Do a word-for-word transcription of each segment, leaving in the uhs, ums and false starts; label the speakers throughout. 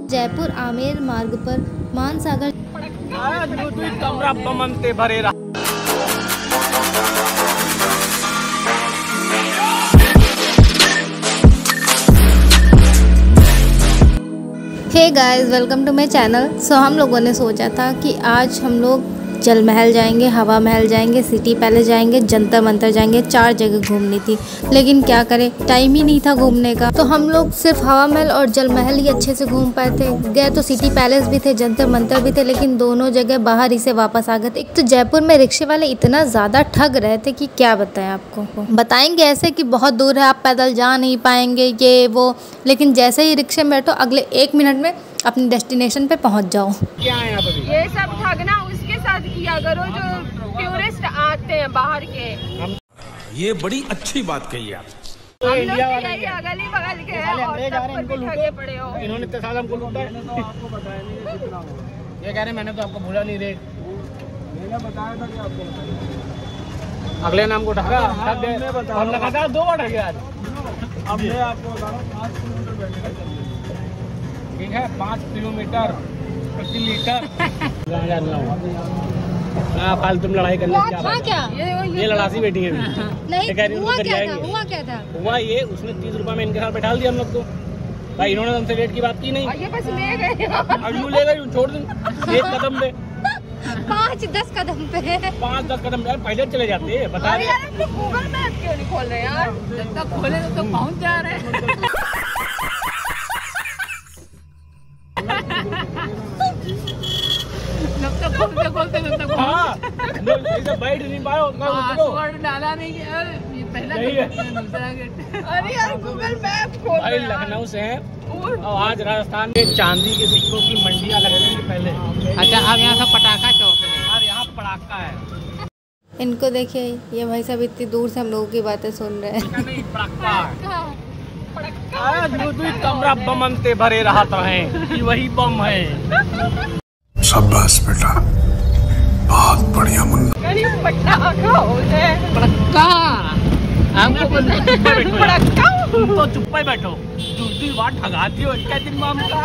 Speaker 1: जयपुर आमेर मार्ग पर मानसागर
Speaker 2: भरे रहा।
Speaker 1: Hey guys, welcome to my channel. So हम लोगों ने सोचा था कि आज हम लोग जल महल जाएंगे, हवा महल जाएंगे, सिटी पैलेस जाएंगे, जंतर मंतर जाएंगे। चार जगह घूमनी थी, लेकिन क्या करें, टाइम ही नहीं था घूमने का। तो हम लोग सिर्फ हवा महल और जल महल ही अच्छे से घूम पाए थे। गए तो सिटी पैलेस भी थे, जंतर मंतर भी थे, लेकिन दोनों जगह बाहर ही से वापस आ गए थे। एक तो जयपुर में रिक्शे वाले इतना ज़्यादा ठग रहे थे कि क्या बताएं आपको। बताएंगे ऐसे कि बहुत दूर है, आप पैदल जा नहीं पाएंगे, ये वो, लेकिन जैसे ही रिक्शे में बैठो अगले एक मिनट में अपनी डेस्टिनेशन पे पहुंच जाओ।
Speaker 3: क्या है यहाँ पर? ये सब ठगना उसके साथ किया करो जो टूरिस्ट आते हैं बाहर के।
Speaker 2: ये बड़ी अच्छी बात कही आप।
Speaker 3: हम लोग अगली बगल के हैं और सब पर ठगे पड़े हो।
Speaker 2: इन्होंने इतने साल हमको लूटा है। ये कह रहे मैंने तो आपको भूला नहीं रे। मैंने बताया था कि आपको अगले नाम को ठगा। हमने कहा दो बार ठगे आज। हमने आपको ठीक है, पाँच किलोमीटर प्रति लीटर। हाँ, फालतू में लड़ाई करने से क्या?
Speaker 1: क्या?
Speaker 2: ये लड़ासी बैठी है।
Speaker 1: नहीं, हुआ क्या था? हुआ क्या था?
Speaker 2: हुआ ये, उसने तीस रुपए में इनके साथ बैठा दिया हम लोग को। भाई इन्होंने हमसे रेट की बात की नहीं।
Speaker 3: ये बस ले गए।
Speaker 2: अब यूँ ले गए, छोड़ दूँ एक कदम पे,
Speaker 1: पाँच दस कदम पे,
Speaker 2: पाँच दस कदम पे पहले चले जाते हैं। बता रहे
Speaker 3: गूगल मैप क्यों नहीं खोल रहे यार? जब तक खोले तो पहुँच जा रहे हैं। जब तक खोलते खोलते जब तक
Speaker 2: हाँ बैठ नहीं पाओ।
Speaker 3: पासवर्ड डाला नहीं कि ये पहला गेट है, दूसरा गेट है। अरे यार गूगल मैप खोल।
Speaker 2: भाई लखनऊ से हैं और आज राजस्थान में चांदी के सिक्कों की मंडियां लग रही थी पहले।
Speaker 3: अच्छा, अब यहाँ सब पटाखा चौक है।
Speaker 2: यार यहाँ पटाखा है।
Speaker 1: इनको देखिए, ये भाई साहब इतनी दूर से हम लोगों की बातें सुन रहे हैं।
Speaker 2: नहीं, पटाखा कमरा बम अंते भरे रहा है कि वही बम है।
Speaker 4: शाबाश बेटा, बहुत बढ़िया मुन्ना।
Speaker 3: पटाखा हो जाए पटाखा। हमको पटाखा।
Speaker 2: तुम तो चुप ही बैठो, दूसरी बार ठगाती हो। क्या दिन माम का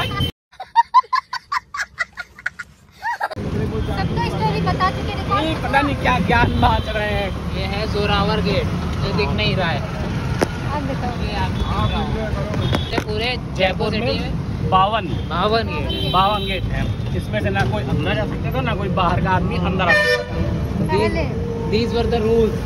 Speaker 1: सबका स्टोरी बता चुके
Speaker 2: नहीं, पता नहीं क्या ज्ञान बांट रहे हैं।
Speaker 3: ये है जोरावर गेट, जो दिख नहीं रहा है। ये पूरे जयपुर सिटी में बावन बावन गेट बावन गेट है। इसमें से ना कोई अंदर जा सकता था, ना कोई बाहर का आदमी अंदर आ सकता था। These were the rules.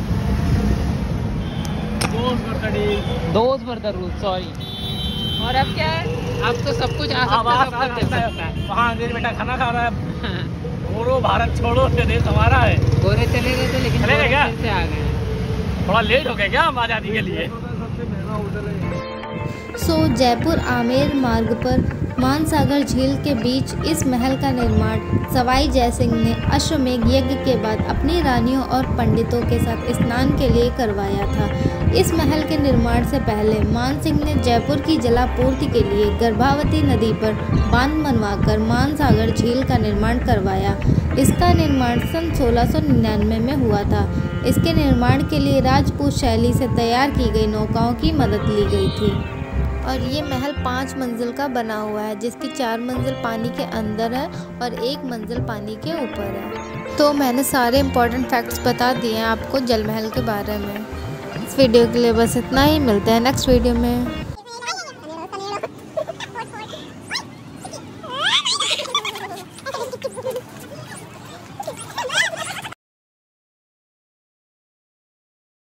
Speaker 3: Those were the rules. Those were the rules. Sorry. और अब क्या है? अब तो सब कुछ आ सकता है। वहाँ अंग्रेज बेटा खाना खा रहा है। छोड़ो भारत छोड़ो, देश हमारा है। गोरे चले गए थे, लेकिन चले गए से आ गए। थोड़ा लेट हो गया क्या हम आजादी के लिए?
Speaker 1: सो जयपुर आमेर मार्ग पर मानसागर झील के बीच इस महल का निर्माण सवाई जयसिंह ने अश्वमेध यज्ञ के बाद अपनी रानियों और पंडितों के साथ स्नान के लिए करवाया था। इस महल के निर्माण से पहले मान सिंह ने जयपुर की जलापूर्ति के लिए गर्भावती नदी पर बांध बनवाकर मानसागर झील का निर्माण करवाया। इसका निर्माण सन सोलह सौ निन्यानवे में हुआ था। इसके निर्माण के लिए राजपूत शैली से तैयार की गई नौकाओं की मदद ली गई थी। और ये महल पाँच मंजिल का बना हुआ है, जिसकी चार मंजिल पानी के अंदर है और एक मंजिल पानी के ऊपर है। तो मैंने सारे इम्पोर्टेंट फैक्ट्स बता दिए हैं आपको जल महल के बारे में। इस वीडियो के लिए बस इतना ही, मिलते हैं नेक्स्ट वीडियो में।